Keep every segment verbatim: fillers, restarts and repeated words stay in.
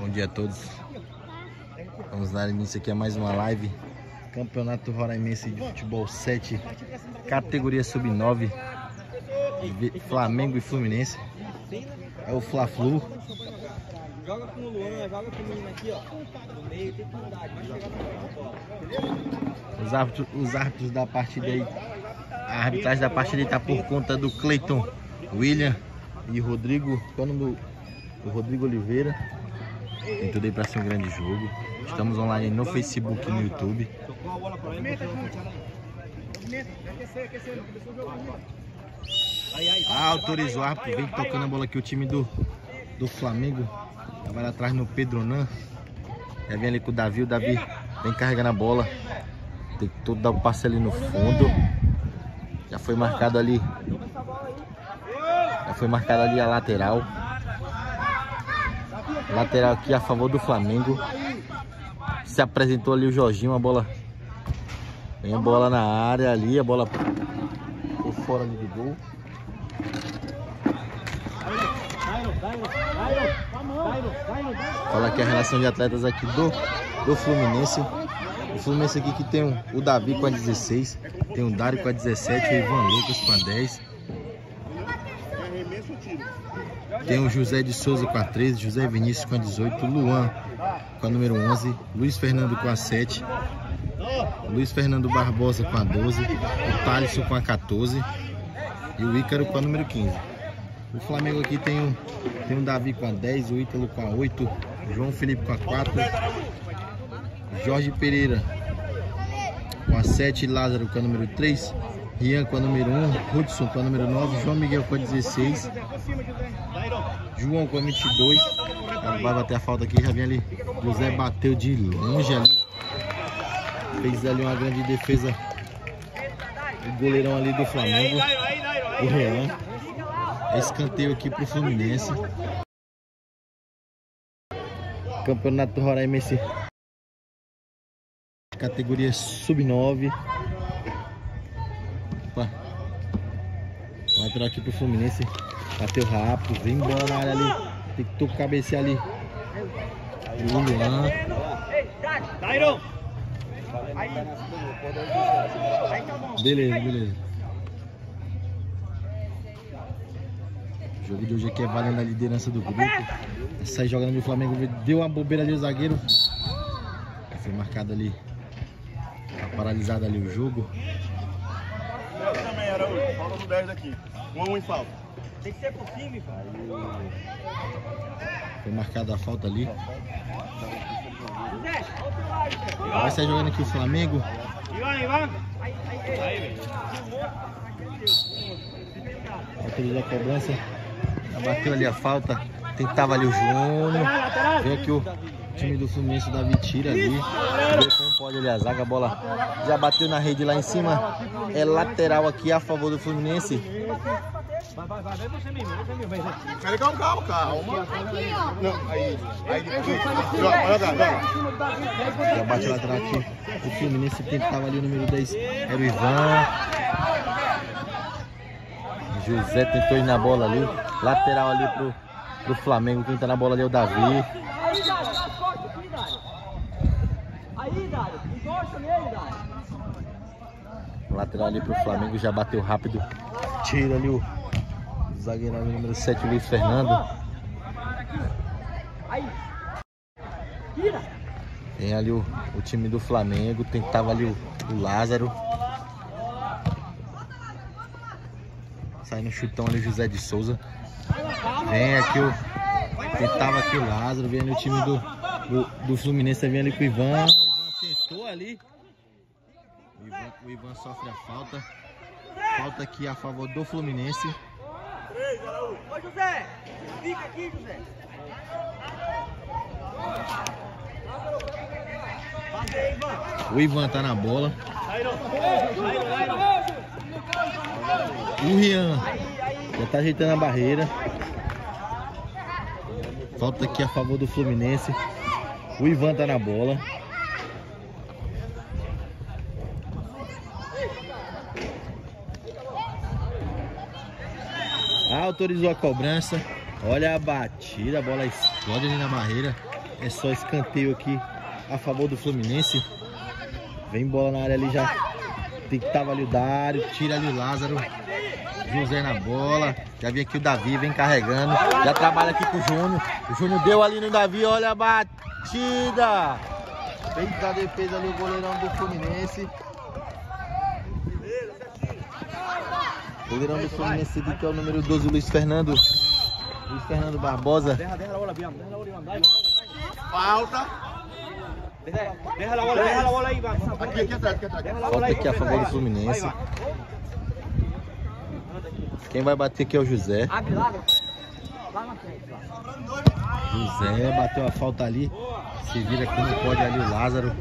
Bom dia a todos. Vamos dar início aqui a mais uma live. Campeonato Roraimense de Futebol sete, categoria sub nove, Flamengo e Fluminense. É o Fla-Flu. Joga com o Luan, joga com o menino aqui, ó. No meio tem que mudar, vai chegar na bola. Os árbitros, os árbitros da partida aí, a arbitragem da partida está por conta do Cleiton, William e Rodrigo. Qual é o nome do Rodrigo Oliveira? Tem tudo aí para ser um grande jogo. Estamos online no Facebook e no YouTube. Ah, autorizou o árbitro, vem tocando a bola aqui o time do, do Flamengo. Vai lá atrás no Pedronan. Já vem ali com o Davi, o Davi vem carregando a bola. Tem que todo dar o passe ali no fundo. Já foi marcado ali. Já foi marcado ali a lateral. Lateral aqui a favor do Flamengo. Se apresentou ali o Jorginho, a bola. Vem a bola na área ali, a bola por fora ali do gol. Olha aqui a relação de atletas aqui do, do Fluminense. O Fluminense aqui que tem um, o Davi com a dezesseis, tem o Dário com a dezessete, o Ivan Lucas com a dez. Tem o José de Souza com a treze, José Vinícius com a dezoito, Luan com a número onze, Luiz Fernando com a sete, Luiz Fernando Barbosa com a doze, o Thalisson com a quatorze e o Ícaro com a número quinze. O Flamengo aqui tem o, tem o Davi com a dez, o Ítalo com a oito, o João Felipe com a quatro, Jorge Pereira com a sete, Lázaro com a número três, Rian com a número um, Hudson com a número nove, João Miguel com a dezesseis, João com a vinte e dois. Vai bater a falta aqui, já vem ali. José bateu de longe ali. Fez ali uma grande defesa. O goleirão ali do Flamengo, o Rian. Escanteio aqui pro Fluminense. Campeonato Roraimense, categoria sub nove. Opa. Lateral aqui pro Fluminense. Bateu rápido, vem bola na área ali. Tem que tocar, cabecear ali. O Luan. Beleza, beleza. O jogo de hoje aqui é valendo a liderança do grupo. Sai jogando do Flamengo, deu uma bobeira ali o zagueiro. Foi marcado ali. Tá paralisado ali o jogo. Eu também era o falta do dez daqui. Um a um em falta. Tem que ser por cima, cara. Foi marcada a falta ali. Vai sair jogando aqui o Flamengo. Ivan, Ivan. Autorizou a cobrança. Já bateu ali a falta. Tentava ali o Júnior. Veio aqui o time do Fluminense, o Davi tira ali. Vê como pode ali a zaga. A bola já bateu na rede lá em cima. É lateral aqui a favor do Fluminense. Vai, vai, vai, vem você mesmo, vem você mesmo, vem. Calma, calma, calma. Não, aí, aí, joga, joga. Já bate lateral aqui. O Fluminense tentava ali o número dez. Era o Ivan. José tentou ir na bola ali. Lateral ali pro, pro Flamengo. Quem tá na bola ali é o Davi. Aí, Dário, encosta aqui, Dário. Aí, Dário, encosta nele, Dário. Lateral ali pro Flamengo. Já bateu rápido. Tira ali o zagueiro ali, número sete, Luiz Fernando. Tem ali o, o time do Flamengo. Tentava ali o, o Lázaro. Sai no chutão ali o José de Souza. Vem aqui o... Tentava aqui o Lázaro. Vem ali o time do, do, do Fluminense. Vem ali com o Ivan. O Ivan tentou ali. O Ivan, o Ivan sofre a falta. Falta aqui a favor do Fluminense. Ô, José, fica aqui, José. O Ivan tá na bola. O Rian já tá ajeitando a barreira. Falta aqui a favor do Fluminense. O Ivan tá na bola. Autorizou a cobrança. Olha a batida, a bola explode ali na barreira. É só escanteio aqui a favor do Fluminense. Vem bola na área ali já. Tem que tava ali o Dário. Tira ali o Lázaro. José na bola. Já vem aqui o Davi, vem carregando. Já trabalha aqui com o Júnior. O Júnior deu ali no Davi. Olha a batida. Fez da defesa ali o goleirão do Fluminense. O goleirão do Fluminense que é o número doze, o Luiz Fernando. Luiz Fernando Barbosa. Falta. Deja la bola, deja la bola ahí, vamos. Aqui, aqui atrás, aqui atrás. Falta aqui a favor do Fluminense. Quem vai bater aqui é o José. Abre lá, lá na frente. José bateu a falta ali. Se vira aqui, não pode ali o Lázaro.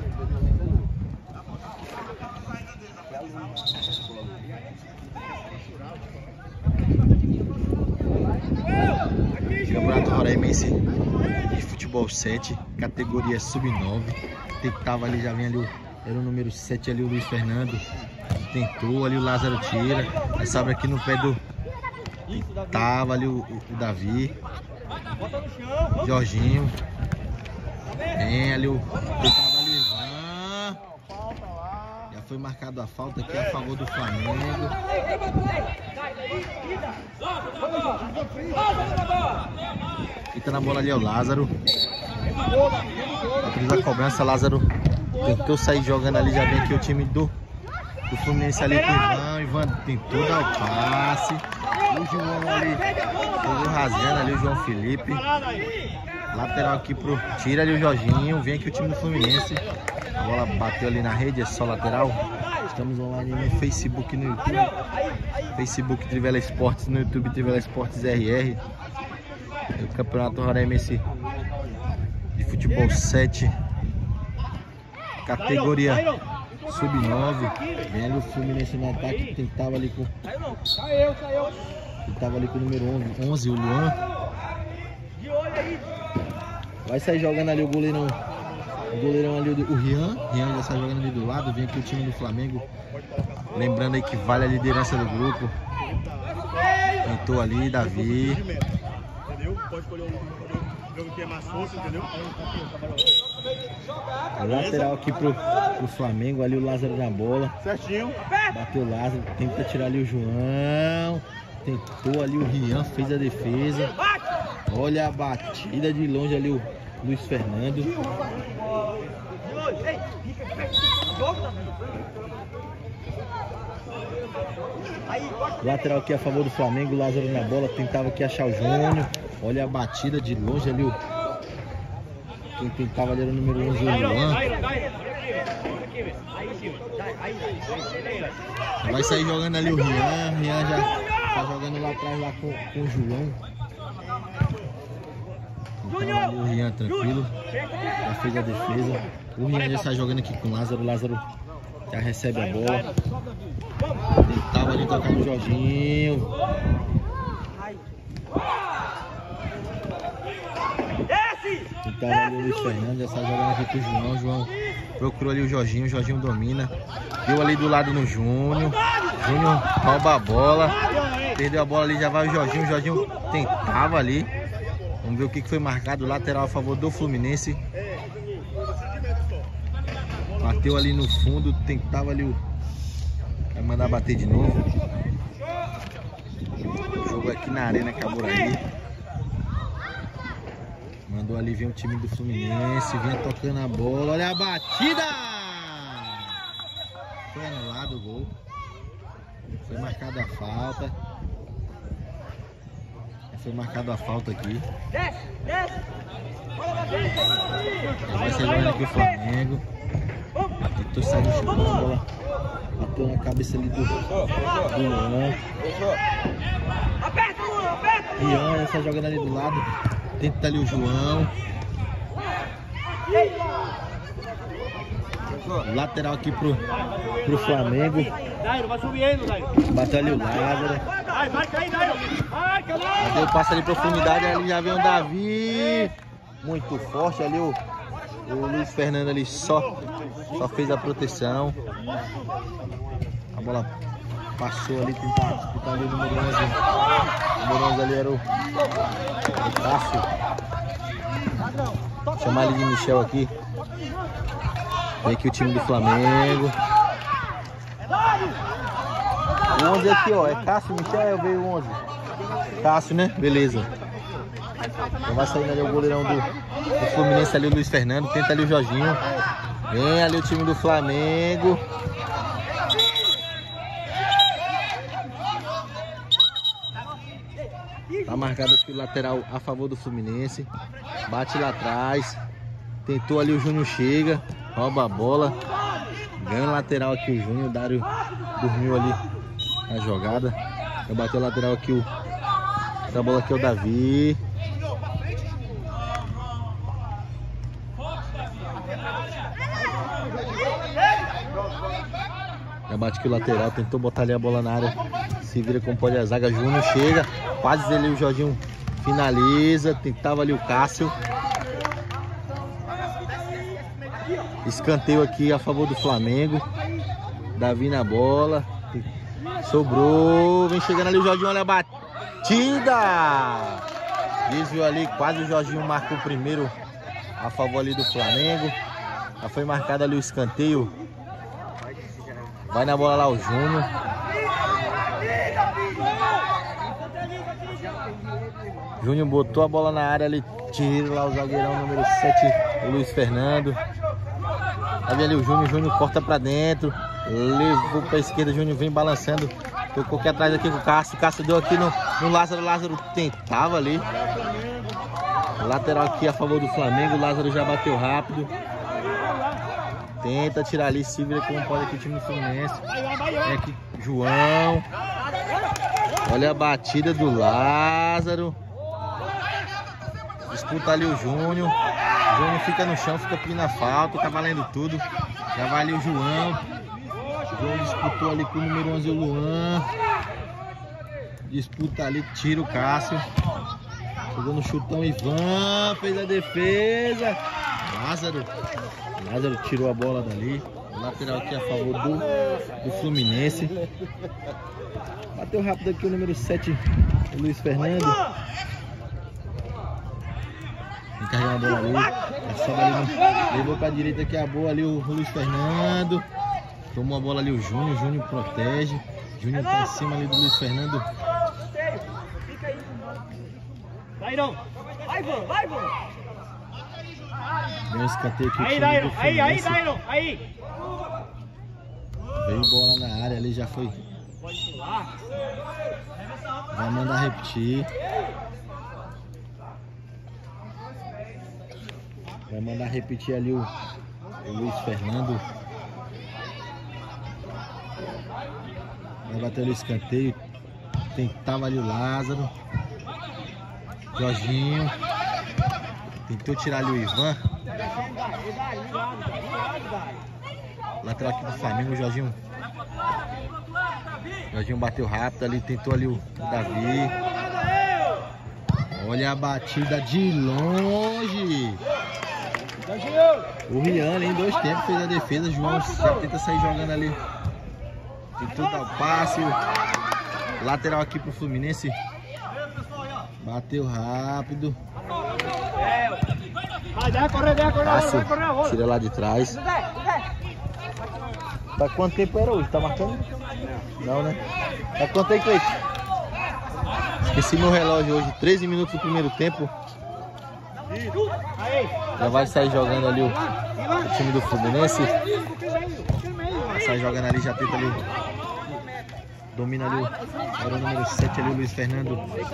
Campeonato Roraimense de Futebol sete, categoria sub nove. Tentava ali, já vem ali, o, era o número sete ali, o Luiz Fernando. Tentou ali, o Lázaro tira. Aí sobra aqui no pé do... Tava ali o, o, o Davi. Jorginho. Vem ali o... Tentava ali, Ivan. Já foi marcado a falta aqui a favor do Flamengo. Fica na bola ali, é o Lázaro. Atrás da cobrança, Lázaro tentou sair jogando ali. Já vem aqui o time do, do Fluminense ali com o Ivan. Ivan tentou dar o passe. O João ali, pegou rasgando ali o João Felipe. Lateral aqui pro... Tira ali o Jorginho. Vem aqui o time do Fluminense. A bola bateu ali na rede, é só lateral. Estamos online no Facebook, no YouTube. Facebook Trivela Esportes, no YouTube Trivela Esportes R R. O Campeonato Roraimense de Futebol sete, categoria sub nove. Vem ali o Fluminense no ataque, tentava ali com... Tentava ali com o número onze, o Luan. Vai sair jogando ali o goleirão. O goleirão ali, o Rian. Rian já sai jogando ali do lado. Vem aqui o time do Flamengo. Lembrando aí que vale a liderança do grupo. Tentou ali, Davi. Entendeu? Pode escolher um jogo que é mais força, entendeu? Lateral aqui pro, pro Flamengo. Ali o Lázaro na bola. Certinho. Bateu o Lázaro. Tenta tirar ali o João. Tentou ali o Rian. Fez a defesa. Olha a batida de longe ali o Luiz Fernando. Lateral aqui a favor do Flamengo. Lázaro na bola. Tentava aqui achar o Júnior. Olha a batida de longe ali. O... Quem tentava ali era o número onze, o Luan. Vai sair jogando ali o Rian. Rian já tá jogando lá atrás lá com, com o João. Então, ali o Rian tranquilo. Já fez a defesa. O Rian já está jogando aqui com o Lázaro. O Lázaro já recebe a bola. Tentava ali tocar no Jorginho. Tentava ali o Luiz Fernando. Já está jogando aqui com o João. O João procurou ali o Jorginho. O Jorginho domina. Deu ali do lado no Júnior. Júnior rouba a bola. Perdeu a bola ali. Já vai o Jorginho. O Jorginho tentava ali. Vamos ver o que foi marcado. Lateral a favor do Fluminense. Bateu ali no fundo. Tentava ali o... Vai mandar bater de novo. O jogo aqui na Arena Caburaí. Mandou ali, vem o time do Fluminense. Vinha tocando a bola. Olha a batida! Foi anulado o gol. Foi marcada a falta. Foi marcado a falta aqui. Vai ser jogando aqui o Flamengo. Tentou sair no chute, a bola bateu na cabeça ali do, do Luan. Rian está jogando ali do lado. Tenta ali o João. Lateral aqui pro, pro Flamengo. Bateu ali o Lázaro. Deu o passe ali profundidade. Ali já vem o Davi. Muito forte ali o, o Luiz Fernando ali só, só fez a proteção. A bola passou ali, tentar disputar ali o número onze. O número onze ali era o, o Cássio. Vou chamar ele de Michel aqui. Vem aqui o time do Flamengo. O onze aqui, ó. É Cássio, Michel, veio o onze. Cássio, né? Beleza. Então vai saindo ali o goleirão do, do Fluminense ali, o Luiz Fernando. Tenta ali o Jorginho. Vem ali o time do Flamengo. Tá marcado aqui o lateral a favor do Fluminense. Bate lá atrás. Tentou ali o Júnior, chega. Rouba a bola. Ganha o lateral aqui o Júnior. O Dário dormiu ali na jogada. Vai bater o lateral aqui o... Essa bola aqui é o Davi. Já bate aqui o lateral. Tentou botar ali a bola na área. Se vira como pode a zaga. Júnior chega. Quase ali o Jorginho finaliza. Tentava ali o Cássio. Escanteio aqui a favor do Flamengo. Davi na bola. Sobrou. Vem chegando ali o Jorginho. Olha a batida. Desviou ali. Quase o Jorginho marcou o primeiro a favor ali do Flamengo. Já foi marcado ali o escanteio. Vai na bola lá o Júnior. Júnior botou a bola na área ali. Tira lá o zagueirão número sete, o Luiz Fernando. Aí ali o Júnior, Júnior corta pra dentro. Levou pra esquerda, Júnior vem balançando. Tocou aqui atrás aqui com o Cássio. Cássio deu aqui no, no Lázaro. Lázaro tentava ali. Lateral aqui a favor do Flamengo. O Lázaro já bateu rápido. Tenta tirar ali, se vira como pode aqui o time do Fluminense. Vem aqui João. Olha a batida do Lázaro. Disputa ali o Júnior. O Júnior fica no chão, fica pedindo a falta, tá valendo tudo. Já vai ali o João. O João disputou ali com o número onze, o Luan. Disputa ali, tira o Cássio. Chegou no chutão, Ivan, fez a defesa. Lázaro. Lázaro tirou a bola dali. O lateral aqui a favor do, do Fluminense. Bateu rápido aqui o número sete, o Luiz Fernando. Encarregou a bola ali. ali levou pra direita aqui a boa ali o Luiz Fernando. Tomou a bola ali o Júnior. Júnior protege. Júnior tá em cima ali do Luiz Fernando. Vai, não. Vai, Ivan. Vai, Ivan. Deu um escanteio aqui. Aí, Dairo. Aí, aí, Dairo. Aí. Veio bola na área ali, já foi. Vai mandar repetir. Vai mandar repetir ali o, o Luiz Fernando. Vai bater ali o escanteio. Tentava ali o Lázaro. Jorginho. Tentou tirar ali o Ivan. Lateral aqui do Flamengo, o Jorginho. Jorginho bateu rápido ali, tentou ali o Davi. Olha a batida de longe. O Rian em dois tempos fez a defesa. João tenta sair jogando ali. Tentou dar o passe. Lateral aqui pro Fluminense. Bateu rápido. Cássio tira lá de trás. Tá quanto tempo era hoje? Tá marcando? Não, né? Tá quanto aí, Cleiton? Esqueci meu relógio hoje. treze minutos do primeiro tempo. Já vai sair jogando ali o, o time do Fluminense. Vai sair jogando ali, já tenta ali. Domina ali o, era o número sete ali, o Luiz Fernando.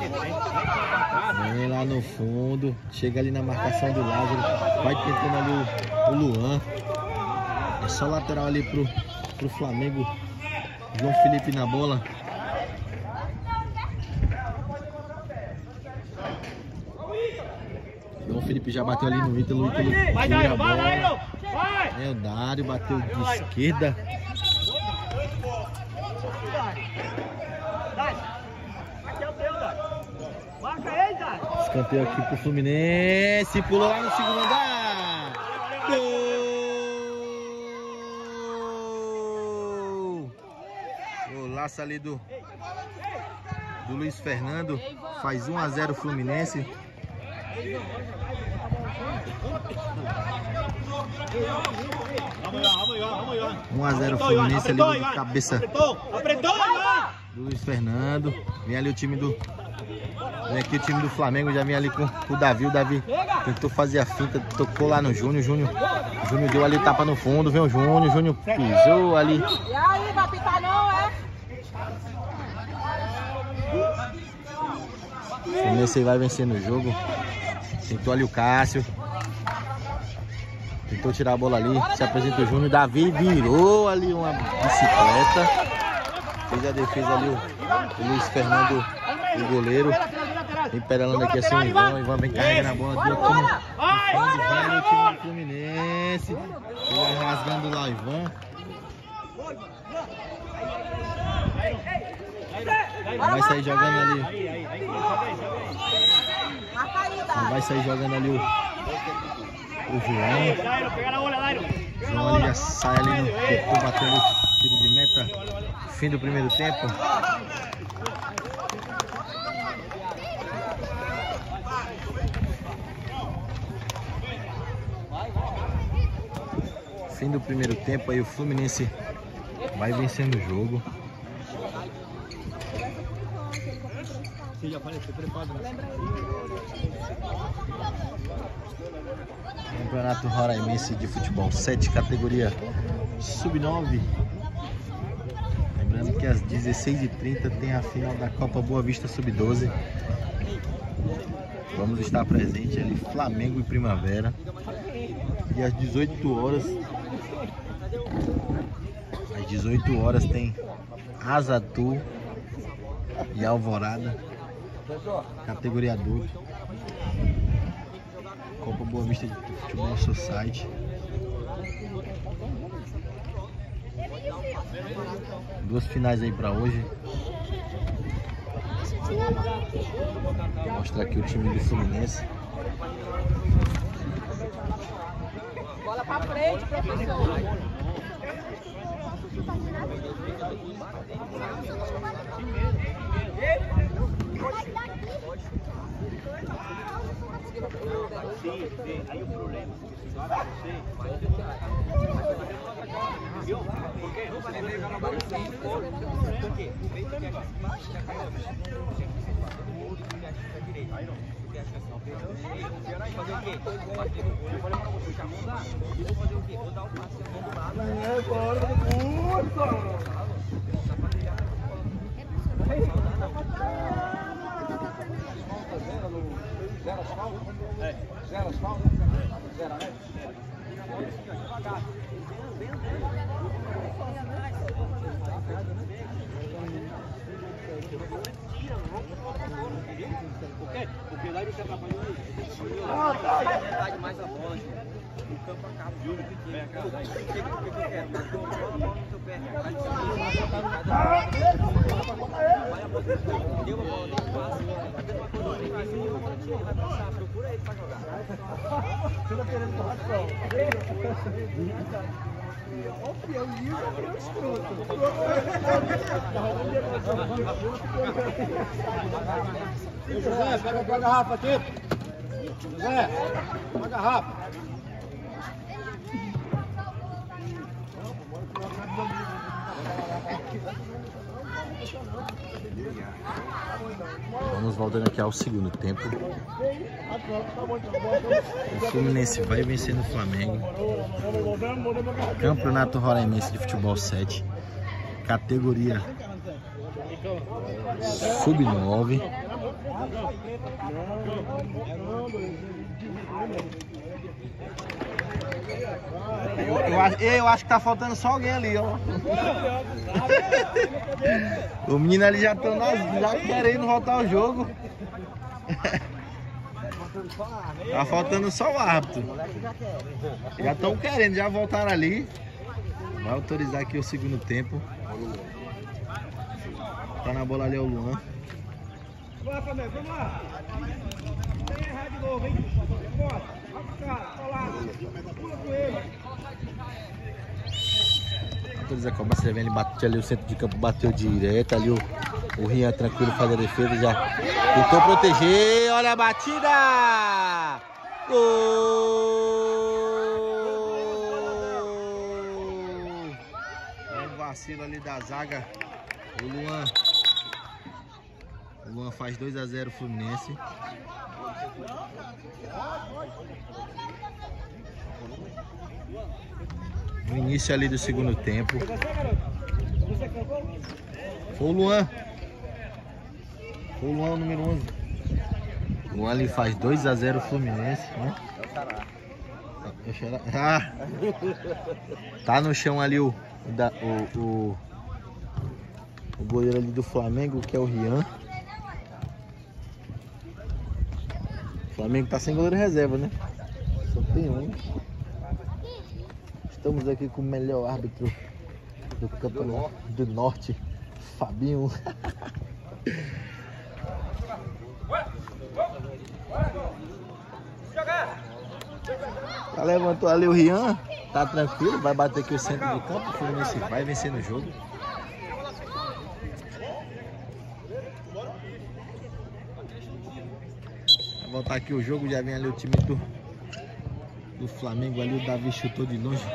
Vem lá no fundo. Chega ali na marcação do Lázaro. Vai tentando ali o, o Luan. É só lateral ali pro, pro Flamengo. João Felipe na bola. João Felipe já bateu ali no Ítalo. O Ítalo tira a bola. É o Dário, bateu de esquerda. Escanteio aqui pro Fluminense. Pulou lá no segundo andar. Gol! Golaço ali do, do Luiz Fernando. Faz um a zero Fluminense. um a zero Fluminense ali de cabeça do Luiz Fernando. Vem ali o time do... Vem aqui o time do Flamengo, já vem ali com, com o Davi. O Davi tentou fazer a finta, tocou lá no Júnior. Júnior, Júnior deu ali tapa no fundo, vem o Júnior. Júnior pisou ali. E aí, vai pitar não, é? O Fluminense vai vencendo o jogo. Tentou ali o Cássio. Tentou tirar a bola ali. Se apresenta o Júnior. Davi virou ali uma bicicleta. Fez a defesa ali o, o Luiz Fernando, o goleiro. Vem pedalando aqui assim o Ivan. O Ivan vem carregando a bola aqui. Vai o time do Fluminense. Vai rasgando lá o Ivan. Vai sair jogando ali. Vai sair jogando ali o, o João. João ali já sai ali no tentou bater o tiro de meta. Fim do primeiro tempo. Fim do primeiro tempo, aí o Fluminense vai vencendo o jogo. Campeonato Roraimense de Futebol sete, categoria sub nove. Lembrando que às dezesseis e trinta tem a final da Copa Boa Vista sub doze. Vamos estar presente ali, Flamengo e Primavera. E às dezoito horas, às dezoito horas tem Azatu e Alvorada, categoria adulto. Copa Boa Vista de Futebol Society. Duas finais aí pra hoje. Vou mostrar aqui o time do Fluminense. Bola pra frente, professor. Sim, sim, aí o problema. Sim, mas viu? Porque não vai pegar na bola sem fora. Por quê? O meio que acha que caiu. Aí não. Porque acha assim, fazer o quê? Bater no gol, eu falei pra você, já mudar. E vou fazer o quê? Vou dar o passe do lado. Não é fora do puta! Zero asfalto? É. Zero asfalto? Zero, né? Devagar. Por quê? Porque lá ele se atrapalhou aí. Ah, tá. Mais a bola, o campo acaba. Viu? Pequeno. O que que eu quero? Mas eu vou botar a bola no seu pé. Vai a bola. Deu a bola, deu o passe. Vai passar, procura ele pra jogar. Você tá querendo falar só? Ó o fiel liso, ó o fiel escroto. José, pega a garrafa aqui. José, pega a garrafa. Vamos voltando aqui ao segundo tempo. O Fluminense vai vencendo o Flamengo. Campeonato Roraimense de Futebol sete, categoria sub nove. Eu, eu, acho, eu acho que tá faltando só alguém ali, ó. O menino ali já estão já querendo voltar ao jogo. Tá faltando só o árbitro. Já estão querendo, já voltaram ali. Vai autorizar aqui o segundo tempo. Tá na bola ali o Luan. Vamos lá, Flamengo, vamos lá. Sem errar de novo, hein? Bora. Vai pro cara, colado. Pula com ele. Autoriza a cobrança, ele bateu ali o centro de campo, bateu direto ali o, o Rian tranquilo, faz a defesa, já tentou proteger, olha a batida! Gol! Um vacilo ali da zaga. O Luan. O Luan faz dois a zero Fluminense. No início ali do segundo tempo. Foi o Luan. Foi o Luan, número onze. O Luan ali faz dois a zero Fluminense, né? É o Xará. Ah! Tá no chão ali o, da, o, o, o goleiro ali do Flamengo, que é o Rian. O Flamengo tá sem goleiro reserva, né? Só tem um. Estamos aqui com o melhor árbitro do campeonato do Norte, Fabinho. Já levantou ali o Rian, tá tranquilo, vai bater aqui o centro de campo, o Fluminense vai vencer no jogo. Vai voltar aqui o jogo, já vem ali o time do, do Flamengo ali, o Davi chutou de longe.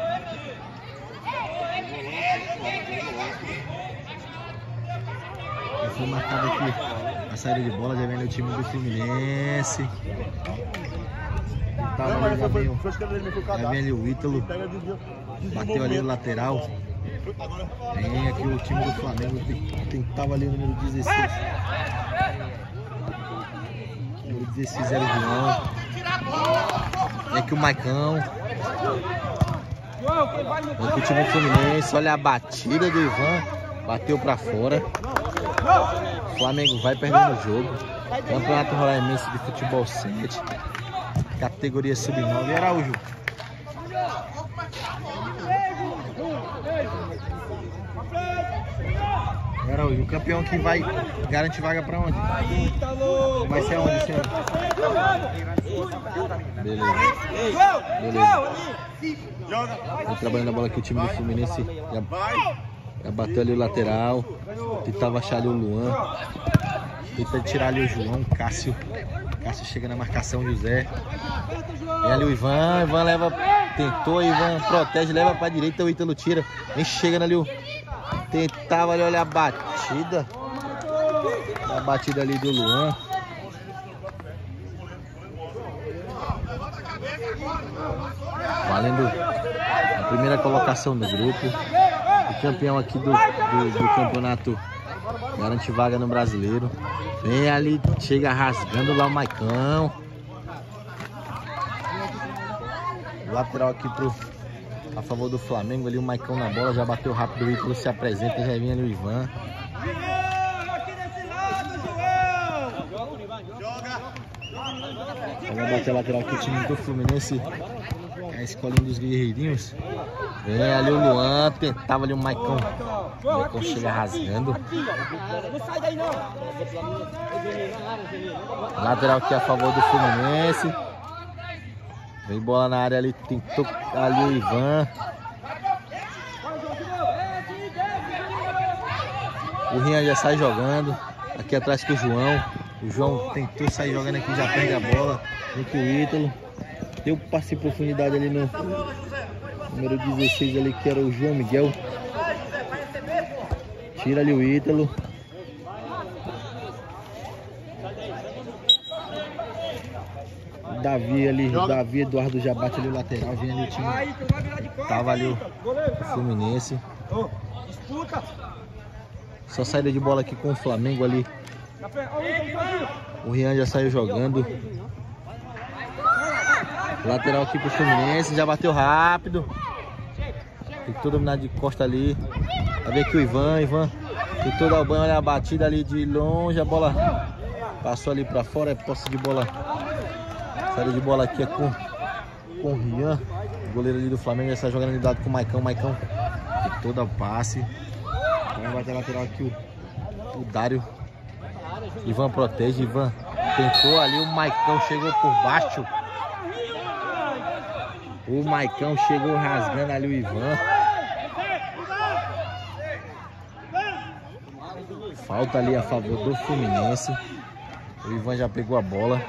Já foi marcado aqui a saída de bola, já vem ali o time do Fluminense. Tava ali, já, vem o, já vem ali o Ítalo, bateu ali o lateral. Vem aqui o time do Flamengo, tentava ali o número dezesseis. Número dezesseis era o João. Vem aqui o Maicão. Vem aqui o time do Fluminense, olha a batida do Ivan, bateu pra fora. O Flamengo vai perdendo o jogo. Campeonato Roraimense de Futebol sete. Categoria sub nove, Araújo. Araújo, o campeão que vai garante vaga pra onde? Vai ser aonde esse ano? Beleza. Beleza. Vem trabalhando a bola aqui, o time do Fluminense já, já bateu ali o lateral. Tentava achar ali o Luan. Tenta tirar ali o João, Cássio. Cássio chega na marcação, José. Vem ali o Ivan, Ivan leva, tentou, Ivan protege, leva pra direita, o Ítalo tira. Vem chegando ali o... Tentava ali, olha a batida. A batida ali do Luan. Valendo a primeira colocação do grupo. O campeão aqui do, do, do campeonato garante vaga no Brasileiro. Vem ali, chega rasgando lá o Maicão. Lateral aqui pro, a favor do Flamengo, ali o Maicão na bola, já bateu rápido, o Ítalo se apresenta, já vem ali o Ivan. Vai bater a lateral aqui o time do Fluminense, a escolinha dos guerreirinhos. Vem ali o Luan, tentava ali o Maicão. O Maicão chega rasgando. Lateral aqui a favor do Fluminense. Vem bola na área ali, tentou ali o Ivan. O Rian já sai jogando. Aqui atrás com o João. O João tentou sair jogando aqui, já perde a bola. Vem com o Ítalo. Deu passe em profundidade ali no número dezesseis ali, que era o João Miguel. Tira ali o Ítalo. Davi ali, o Davi Eduardo já bate ali o lateral, vem ali o time. Tava ali o, o Fluminense. Só saída de bola aqui com o Flamengo ali. O Rian já saiu jogando. Lateral aqui pro Fluminense, já bateu rápido. Tentou dominar de costa ali. Vai ver aqui o Ivan, Ivan tentou dar o banho, olha a batida ali de longe, a bola passou ali pra fora, é posse de bola. Saída de bola aqui é com, com o Rian, o goleiro ali do Flamengo, já está jogando de lado com o Maicão, Maicão todo o passe. Vai bater a lateral aqui o, o Dário. Ivan protege, Ivan tentou ali, o Maicão chegou por baixo. O Maicão chegou rasgando ali o Ivan. Falta ali a favor do Fluminense. O Ivan já pegou a bola.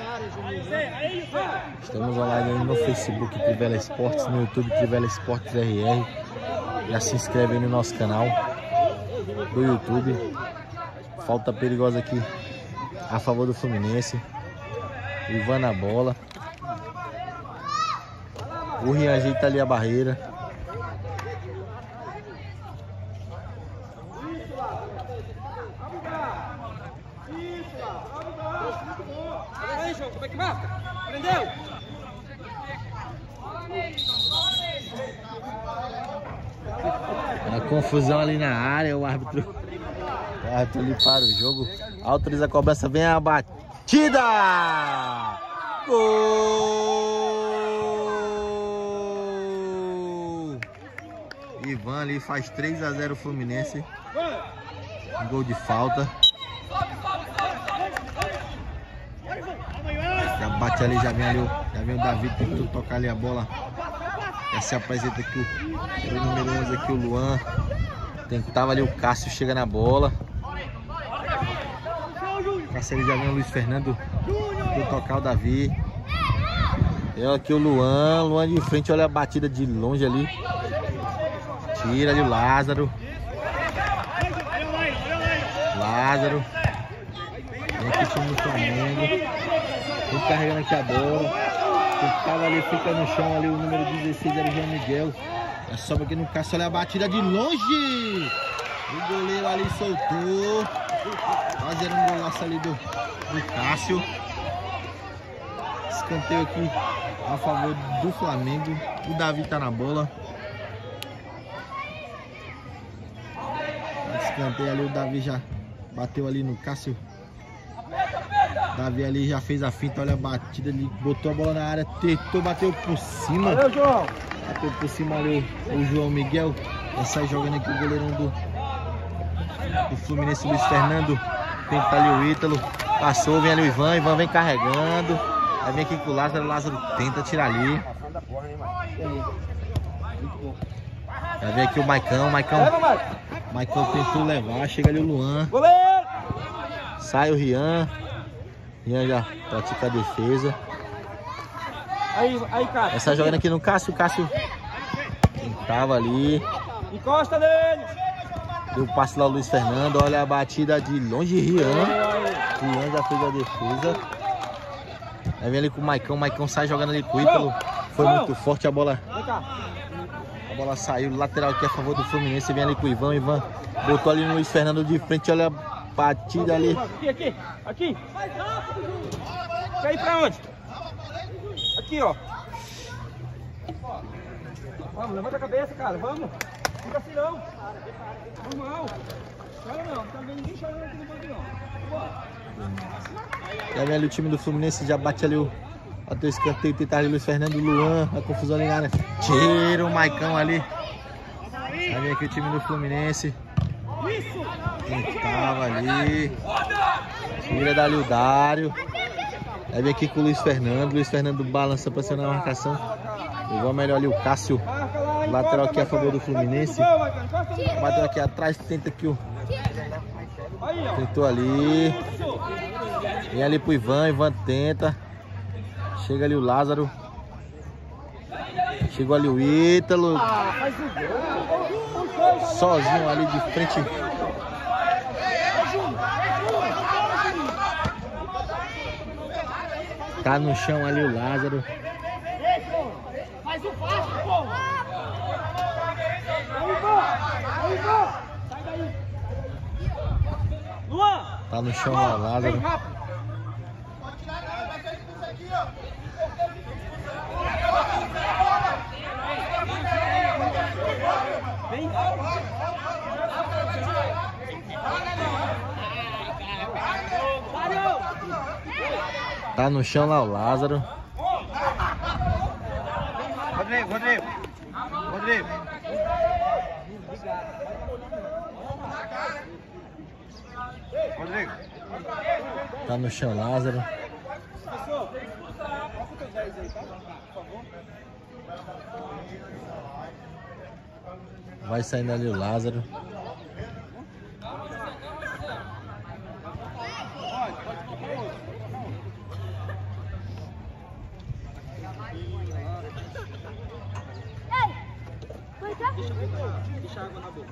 Estamos online aí no Facebook Trivela Esportes, no YouTube Trivela Esportes R R. Já se inscreve aí no nosso canal do YouTube. Falta perigosa aqui a favor do Fluminense. O Ivan na bola. O Rian ajeita ali a barreira. Como é que marca? Prendeu? Uma confusão ali na área, o árbitro, o árbitro ali para o jogo, autoriza a cobrança, vem a batida! Gol! Ivan ali faz três a zero Fluminense, um gol de falta. Já bate ali, já vem ali, já vem o Davi, tentou tocar ali a bola. Já se apresenta aqui o, o número onze aqui, o Luan. Tentava ali o Cássio, chega na bola. O Cássio ali já vem o Luiz Fernando. Tentou tocar o Davi. E aqui o Luan, Luan de frente, olha a batida de longe ali. Tira ali o Lázaro. Lázaro. Vem aqui o time do Flamengo. Vem carregando aqui a bola. Tava ali, fica no chão ali o número dezesseis, era o João Miguel. Já sobe aqui no Cássio, olha a batida de longe. O goleiro ali soltou. Fazendo um golaço ali do, do Cássio. Escanteio aqui a favor do Flamengo. O Davi tá na bola. Escanteio ali, o Davi já bateu ali no Cássio. Davi ali já fez a finta, olha a batida ali, botou a bola na área, tentou, bateu por cima. Valeu, João. Bateu por cima ali o, o João Miguel. Já sai jogando aqui o goleirão do, do Fluminense, Luiz Fernando. Tenta ali o Ítalo. Passou, vem ali o Ivan, Ivan vem carregando. Aí vem aqui com o Lázaro, Lázaro tenta tirar ali. Já vem aqui o Maicão, Maicão. Maicão tentou levar, chega ali o Luan. Sai o Rian. Rian já pratica a defesa. Aí, aí, Cássio. Essa jogando aqui no Cássio, o Cássio tava ali. Encosta nele. Deu o passe lá o Luiz Fernando. Olha a batida de longe, Rian. Rian já fez a defesa. Aí vem ali com o Maicão. O Maicão sai jogando ali com o Ítalo. Foi muito forte a bola. A bola saiu. Lateral aqui a favor do Fluminense. Vem ali com o Ivan. Ivan botou ali no Luiz Fernando de frente. Olha a batida ali. Aqui, aqui, aqui. Quer ir pra onde? Aqui, ó. Vamos, levanta a cabeça, cara. Vamos. Fica assim não. Normal. Chora não. Não tá vendo ninguém chorando aqui no banco, não. Já vem ali o time do Fluminense. Já bate ali o até o escanteio. Tentar ali o Luiz Fernando, Luan. A confusão ali na área. Tira o Maicão ali. Já vem aqui o time do Fluminense. Tentava ali. Tira dali o Dário. Aí vem aqui com o Luiz Fernando. Luiz Fernando balança pra cima na marcação. Igual melhor ali o Cássio. Lateral aqui a favor do Fluminense. Bateu aqui atrás. Tenta aqui o. Tentou ali. Vem ali pro Ivan. Ivan tenta. Chega ali o Lázaro. Chegou ali o Ítalo. Sozinho ali de frente. Tá no chão ali o Lázaro. Faz o fácil, pô! Sai daí! Luan! Tá no chão lá o Lázaro. Vem rápido! Vem! Tá no chão lá o Lázaro. Rodrigo, Rodrigo. Rodrigo. Rodrigo. Tá no chão Lázaro. Vai saindo ali o Lázaro. Pode, pode,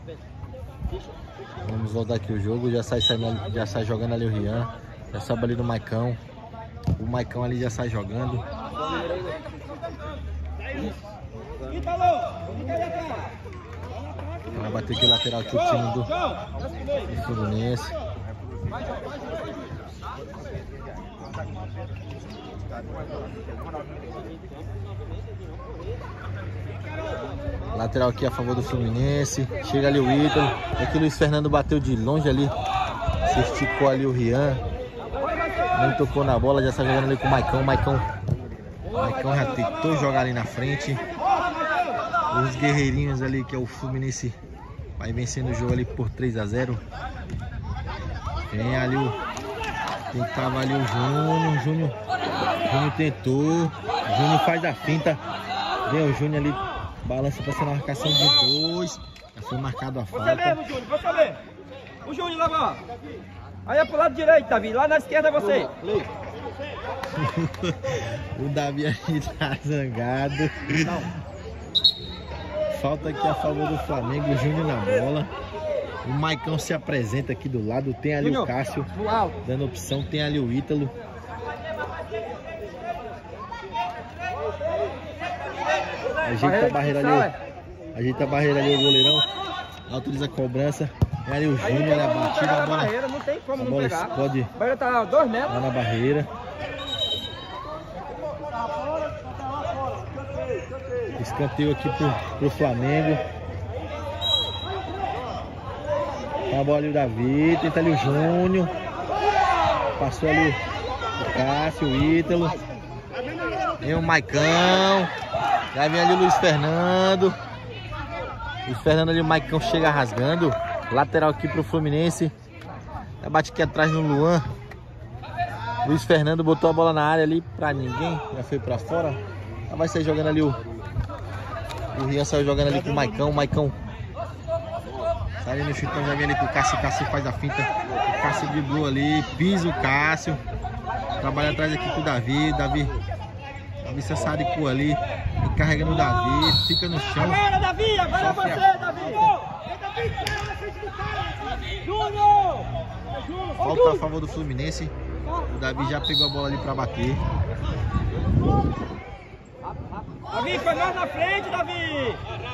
Vamos voltar aqui o jogo. Já sai, saindo, já sai jogando ali o Rian. Já sobe ali no Maicão. O Maicão ali já sai jogando. Vai bater aqui o lateral aqui o time do, do Fluminense. Lateral aqui a favor do Fluminense. Chega ali o Ítalo. Aqui o Luiz Fernando bateu de longe ali. Se esticou ali o Rian. Nem tocou na bola. Já está jogando ali com o Maicão. Maicão. Maicão já tentou jogar ali na frente. Os guerreirinhos ali, que é o Fluminense, vai vencendo o jogo ali por três a zero. Vem ali o... Tentava ali o Júnior. Júnior. Júnior tentou. Júnior faz a finta. Vem o Júnior ali. Balança para ser uma marcação de dois. Já foi marcado a falta. Você mesmo, Júnior, você mesmo. O Júnior lá, lá. Aí é pro lado direito, Davi. Lá na esquerda é você. O Davi aí tá zangado. Falta aqui a favor do Flamengo. O Júnior na bola. O Maicão se apresenta aqui do lado. Tem ali Júnior, o Cássio dando opção. Tem ali o Ítalo. Ajeita a barreira ali. Ajeita a barreira ali o goleirão. Autoriza a cobrança. Tem ali o Júnior, a batida. A bola, não tem como a bola não pegar. Explode. A barreira tá dois metros. Lá na barreira. Escanteio aqui pro, pro Flamengo. Tá a bola ali o Davi. Tenta ali o Júnior. Passou ali o Cássio, o Ítalo. Vem o Maicão. Já vem ali o Luiz Fernando. Luiz Fernando ali, o Maicão chega rasgando. Lateral aqui pro Fluminense. Já bate aqui atrás no Luan. Luiz Fernando botou a bola na área ali pra ninguém. Já foi pra fora. Já vai sair jogando ali o... O Rian saiu jogando ali com o Maicão. O Maicão sai ali no chutão, já vem ali com o Cássio. O Cássio faz a finta. O Cássio driblou ali. Pisa o Cássio. Trabalha atrás aqui com o Davi. Davi. Davi se saricou ali. Carregando o Davi. Fica no chão. Agora, Davi! Agora é você, a... Davi! Falta a favor do Fluminense. O Davi já pegou a bola ali pra bater. Davi, foi mais na frente, Davi!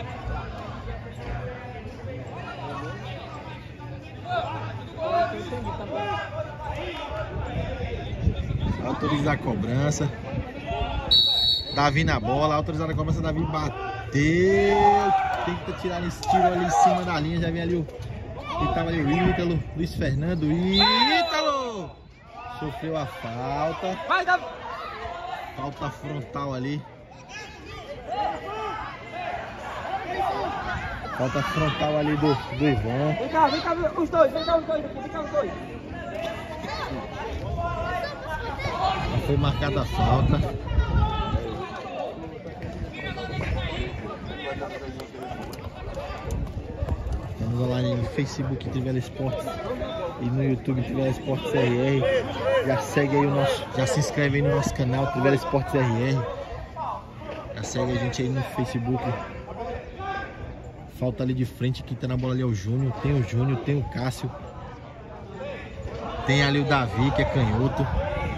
Autoriza a cobrança. Davi na bola, autorizada a cobrança. Davi bateu. Tenta tirar esse tiro ali em cima da linha. Já vem ali o. Que tava ali o Ítalo. Luiz Fernando. Ítalo! Sofreu a falta. Vai, Davi! Falta frontal ali. Falta frontal ali do, do Ivan. Vem cá, vem cá os dois, vem cá os dois, vem cá os dois. Já foi marcada a falta. Estamos online no Facebook Trivela Esportes e no YouTube Trivela Esportes R R. Já segue aí o nosso, já se inscreve aí no nosso canal Trivela Esportes R R. Já segue a gente aí no Facebook. Falta ali de frente, quem tá na bola ali é o Júnior. Tem o Júnior, tem o Cássio. Tem ali o Davi, que é canhoto.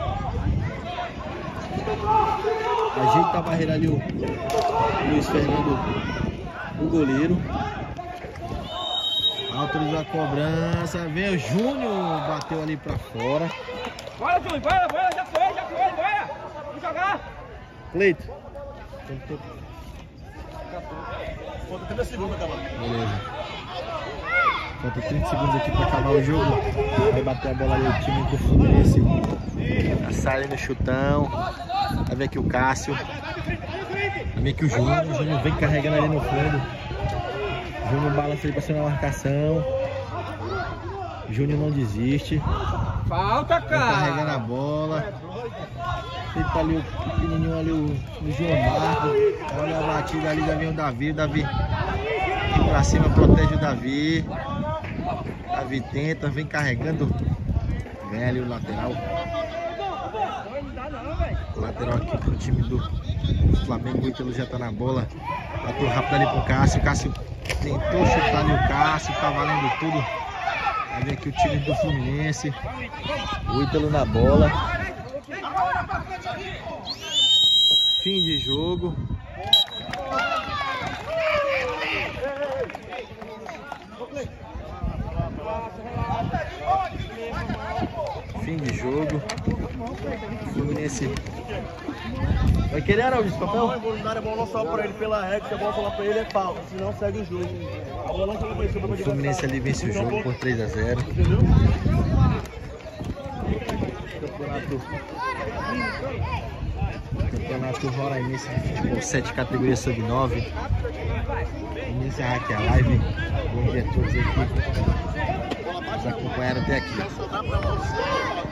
Ajeita a barreira ali o Luiz Fernando, o goleiro. Autorizou a cobrança. Vem o Júnior, bateu ali pra fora. Bora, Júnior, bora, bora, já foi, já foi, bora. Vamos jogar. Cleito. Falta trinta segundos, tá, mano? Beleza. Falta trinta segundos aqui pra acabar o jogo. Vai bater a bola ali o time do Fluminense. Já sai ali no chutão. Vai ver aqui o Cássio. Vai ver aqui o Júnior. O Júnior vem carregando ali no fundo. O Júnior balança ali pra cima da marcação. O Júnior não desiste. Falta, cara. Carregando a bola. Tenta ali o pequenininho ali, o, o João Marcos. Olha a batida ali, já vem o Davi. O Davi vem pra cima, protege o Davi. Davi tenta, vem carregando. Vem ali o lateral. O lateral aqui pro time do Flamengo. O Ítalo já tá na bola. Bateu rápido ali pro Cássio. Cássio Tentou chutar ali o Cássio, tá valendo tudo. Vai ver aqui o time do Fluminense. O Ítalo na bola. Fim de jogo. Fim de jogo. Fluminense. Vai querer, Araújo, esse papel? Não, é voluntário, é bom não só pra ele pela regra, se a bola falar pra ele é falta, senão segue o jogo. A bola não foi pra O Fluminense ali vence o jogo por três a zero. Entendeu? Campeonato. Campeonato Roraimense de futebol sete, categoria sub nove. Vamos encerrar aqui a live. Bom dia a todos aqui. Nos acompanharam até aqui.